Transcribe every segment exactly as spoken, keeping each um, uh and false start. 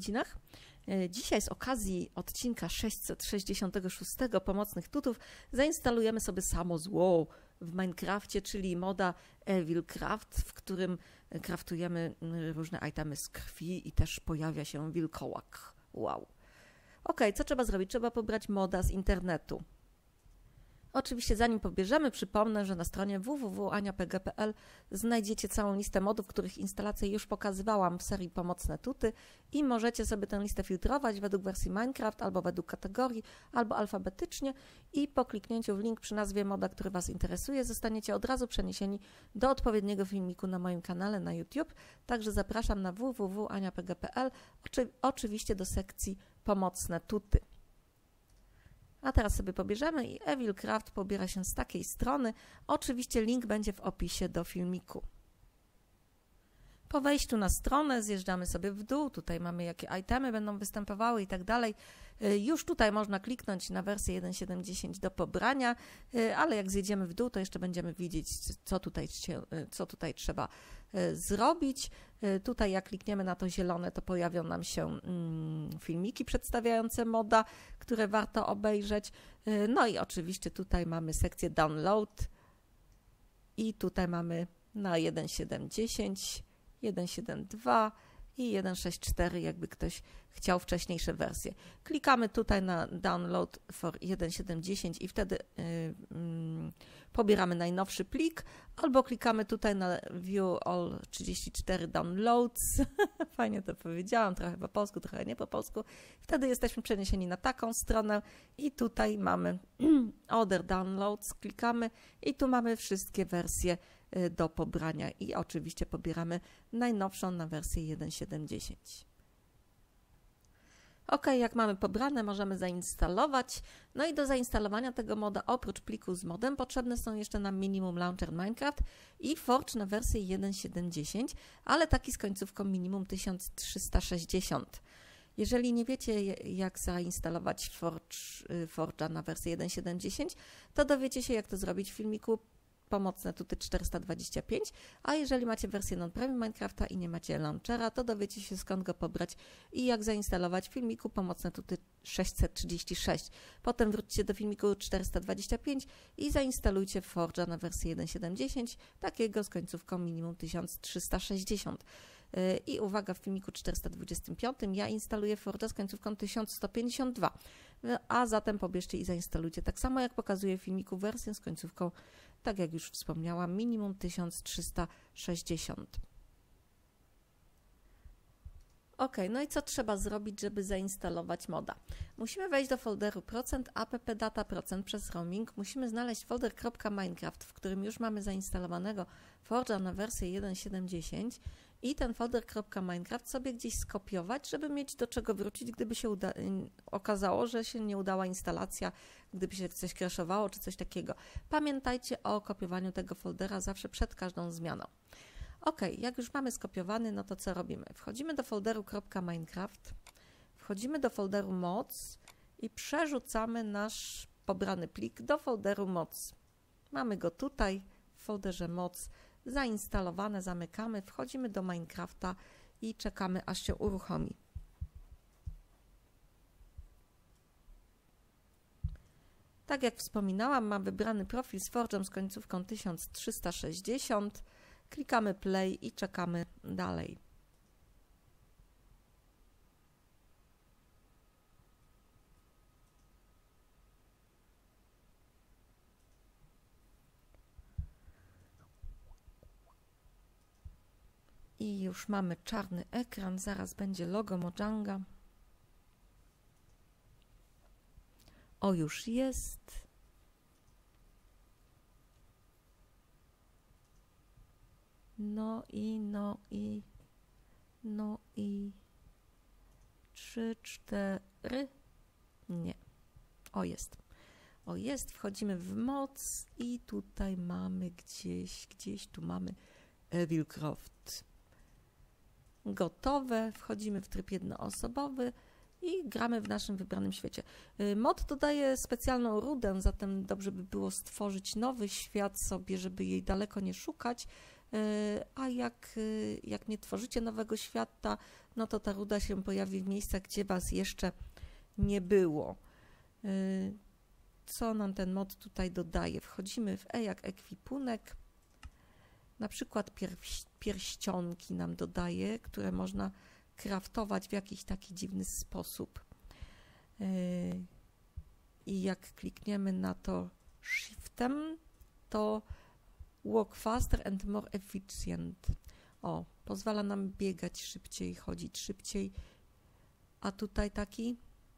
godzinach. Dzisiaj z okazji odcinka sześćset sześćdziesiątego szóstego Pomocnych Tutów zainstalujemy sobie samo zło w Minecrafcie, czyli moda Evilcraft, w którym craftujemy różne itemy z krwi i też pojawia się wilkołak. Wow. Ok, co trzeba zrobić? Trzeba pobrać moda z internetu. Oczywiście zanim pobierzemy, przypomnę, że na stronie w w w kropka ania p g kropka p l znajdziecie całą listę modów, których instalację już pokazywałam w serii Pomocne Tuty i możecie sobie tę listę filtrować według wersji Minecraft, albo według kategorii, albo alfabetycznie i po kliknięciu w link przy nazwie moda, który Was interesuje, zostaniecie od razu przeniesieni do odpowiedniego filmiku na moim kanale na YouTube. Także zapraszam na w w w kropka ania p g kropka p l, oczy, oczywiście do sekcji Pomocne Tuty. A teraz sobie pobierzemy i Evilcraft pobiera się z takiej strony. Oczywiście link będzie w opisie do filmiku. Po wejściu na stronę zjeżdżamy sobie w dół. Tutaj mamy jakie itemy będą występowały i tak dalej. Już tutaj można kliknąć na wersję jeden siedem dziesięć do pobrania, ale jak zjedziemy w dół, to jeszcze będziemy widzieć, co tutaj, co tutaj trzeba zrobić. Tutaj jak klikniemy na to zielone, to pojawią nam się filmiki przedstawiające moda, które warto obejrzeć. No i oczywiście tutaj mamy sekcję download i tutaj mamy na jeden siedem dziesięć, jeden siedem dwa i jeden sześć cztery, jakby ktoś chciał wcześniejsze wersje. Klikamy tutaj na download for jeden siedem dziesięć i wtedy yy, yy, pobieramy najnowszy plik, albo klikamy tutaj na view all trzydzieści cztery downloads. Fajnie to powiedziałam, trochę po polsku, trochę nie po polsku. Wtedy jesteśmy przeniesieni na taką stronę i tutaj mamy other downloads, klikamy i tu mamy wszystkie wersje do pobrania i oczywiście pobieramy najnowszą na wersję jeden siedem dziesięć. Ok, jak mamy pobrane, możemy zainstalować. No i do zainstalowania tego moda oprócz pliku z modem potrzebne są jeszcze nam minimum launcher Minecraft i Forge na wersję jeden siedem dziesięć, ale taki z końcówką minimum tysiąc trzysta sześćdziesiąt. Jeżeli nie wiecie, jak zainstalować Forge, Forge'a na wersję jeden siedem dziesięć, to dowiecie się, jak to zrobić w filmiku Pomocne Tuty czterysta dwadzieścia pięć, a jeżeli macie wersję non-premium Minecrafta i nie macie launchera, to dowiecie się, skąd go pobrać i jak zainstalować w filmiku Pomocne Tuty sześćset trzydzieści sześć. Potem wróćcie do filmiku czterysta dwadzieścia pięć i zainstalujcie Forge'a na wersję jeden siedem dziesięć, takiego z końcówką minimum tysiąc trzysta sześćdziesiąt. I uwaga, w filmiku czterysta dwadzieścia pięć ja instaluję Forge'a z końcówką tysiąc sto pięćdziesiąt dwa, a zatem pobierzcie i zainstalujcie tak samo, jak pokazuję w filmiku, wersję z końcówką, tak jak już wspomniałam, minimum tysiąc trzysta sześćdziesiąt. Ok, no i co trzeba zrobić, żeby zainstalować moda? Musimy wejść do folderu procent appdata procent przez roaming. Musimy znaleźć folder .minecraft, w którym już mamy zainstalowanego Forge'a na wersję jeden siedem dziesięć i ten folder .minecraft sobie gdzieś skopiować, żeby mieć do czego wrócić, gdyby się uda okazało, że się nie udała instalacja, gdyby się coś crashowało czy coś takiego. Pamiętajcie o kopiowaniu tego foldera zawsze przed każdą zmianą. Ok, jak już mamy skopiowany, no to co robimy? Wchodzimy do folderu .minecraft, wchodzimy do folderu mods i przerzucamy nasz pobrany plik do folderu mods. Mamy go tutaj w folderze mods zainstalowane, zamykamy, wchodzimy do Minecrafta i czekamy, aż się uruchomi. Tak jak wspominałam, mam wybrany profil z Forge'em z końcówką tysiąc trzysta sześćdziesiąt. Klikamy play i czekamy dalej. I już mamy czarny ekran, zaraz będzie logo Mojanga. O, już jest. No i, no i, no i, trzy, cztery, nie, o jest, o jest, wchodzimy w moc i tutaj mamy gdzieś, gdzieś tu mamy Evilcraft. Gotowe, wchodzimy w tryb jednoosobowy i gramy w naszym wybranym świecie. Mod dodaje specjalną rudę, zatem dobrze by było stworzyć nowy świat sobie, żeby jej daleko nie szukać. a jak, jak nie tworzycie nowego świata, no to ta ruda się pojawi w miejscach, gdzie was jeszcze nie było. Co nam ten mod tutaj dodaje? Wchodzimy w E jak ekwipunek. Na przykład pierś, pierścionki nam dodaje, które można craftować w jakiś taki dziwny sposób. I jak klikniemy na to shiftem, to walk faster and more efficient. O, pozwala nam biegać szybciej, chodzić szybciej. A tutaj taki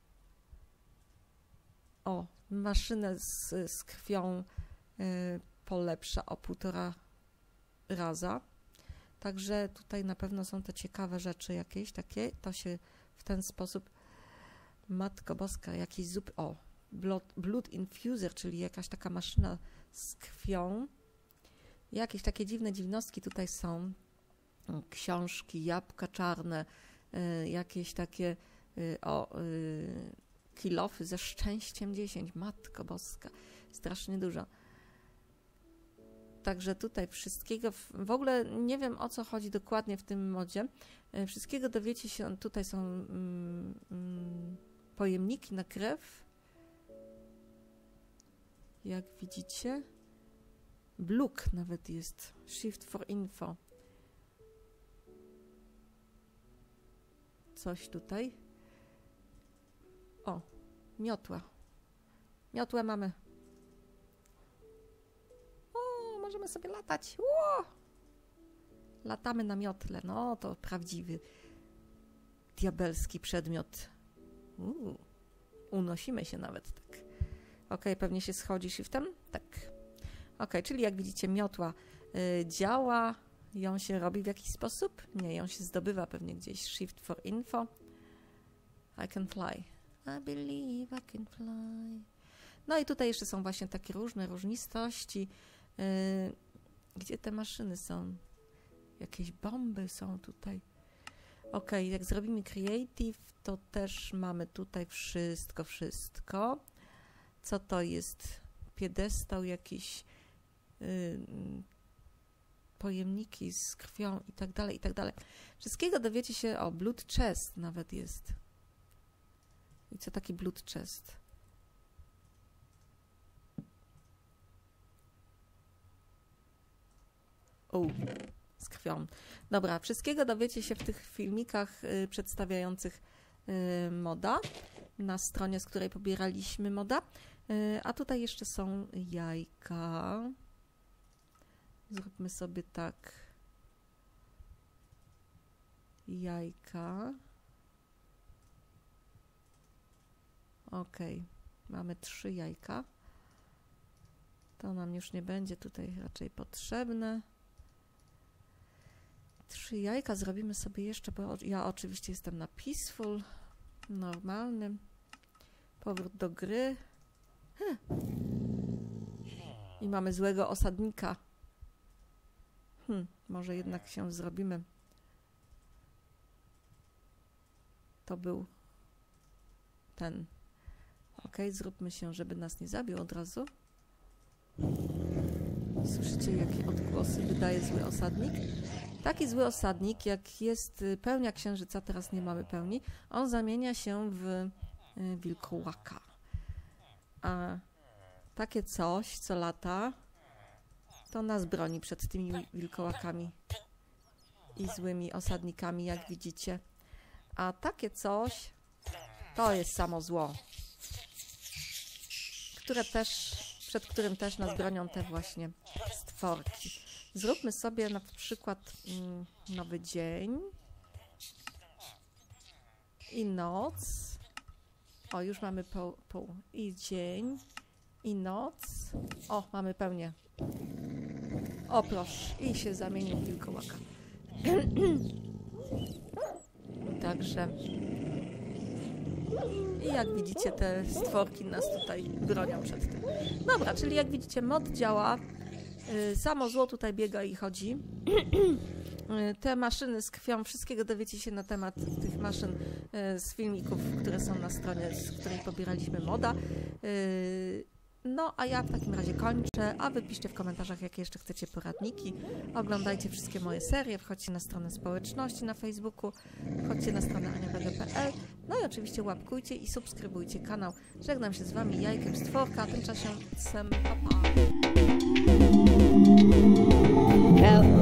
o, maszynę z, z krwią y, polepsza o półtora raza. Także tutaj na pewno są te ciekawe rzeczy jakieś takie. To się w ten sposób, Matko Boska, jakiś zup... O, blood, blood infuser, czyli jakaś taka maszyna z krwią. Jakieś takie dziwne dziwnostki tutaj są. Książki, jabłka czarne, y, jakieś takie y, o... Y, kilofy ze szczęściem dziesięć. Matko Boska. Strasznie dużo. Także tutaj wszystkiego, w ogóle nie wiem, o co chodzi dokładnie w tym modzie. Wszystkiego dowiecie się, tutaj są mm, mm, pojemniki na krew. Jak widzicie. Bluk nawet jest. Shift for info. Coś tutaj. O, miotła. Miotłę mamy. O, możemy sobie latać. Ło! Latamy na miotle. No, to prawdziwy diabelski przedmiot. Uu, unosimy się nawet tak. Ok, pewnie się schodzi shiftem? Tak. Ok, czyli jak widzicie, miotła y, działa. Ją się robi w jakiś sposób? Nie, ją się zdobywa pewnie gdzieś. Shift for info. I can fly. I believe I can fly. No i tutaj jeszcze są właśnie takie różne różnistości. Yy, gdzie te maszyny są? Jakieś bomby są tutaj. Ok, jak zrobimy creative, to też mamy tutaj wszystko, wszystko. Co to jest? Piedestał jakiś, yy, pojemniki z krwią i tak dalej, i tak dalej. Wszystkiego dowiecie się, o, blood chest nawet jest. I co taki blood chest? O, z krwią. Dobra, wszystkiego dowiecie się w tych filmikach y, przedstawiających y, moda na stronie, z której pobieraliśmy moda. Y, a tutaj jeszcze są jajka. Zróbmy sobie tak. Jajka. Ok, mamy trzy jajka. To nam już nie będzie tutaj raczej potrzebne. Trzy jajka zrobimy sobie jeszcze, bo ja oczywiście jestem na peaceful, normalnym. Powrót do gry. Hm. I mamy złego osadnika. Hm, może jednak się zrobimy. To był ten. Ok, zróbmy się, żeby nas nie zabił od razu. Słyszycie, jakie odgłosy wydaje zły osadnik? Taki zły osadnik, jak jest pełnia księżyca, teraz nie mamy pełni, on zamienia się w wilkołaka. A takie coś, co lata, to nas broni przed tymi wilkołakami i złymi osadnikami, jak widzicie. A takie coś, to jest samo zło, które też, przed którym też nas bronią te właśnie stworki. Zróbmy sobie na przykład mm, nowy dzień i noc. O, już mamy pół, pół. I dzień, i noc. O, mamy pełnię. O, proszę. I się zamienił w wilkołaka. Także... I jak widzicie, te stworki nas tutaj bronią przed tym. Dobra, czyli jak widzicie, mod działa. Samo zło tutaj biega i chodzi. Te maszyny z krwią, wszystkiego dowiecie się na temat tych maszyn z filmików, które są na stronie, z której pobieraliśmy moda. No, a ja w takim razie kończę, a wy piszcie w komentarzach, jakie jeszcze chcecie poradniki. Oglądajcie wszystkie moje serie, wchodźcie na stronę społeczności na Facebooku, wchodźcie na stronę ania b g kropka p l, no i oczywiście łapkujcie i subskrybujcie kanał. Żegnam się z wami, Jajkiem Stworka, a tymczasem pa, pa.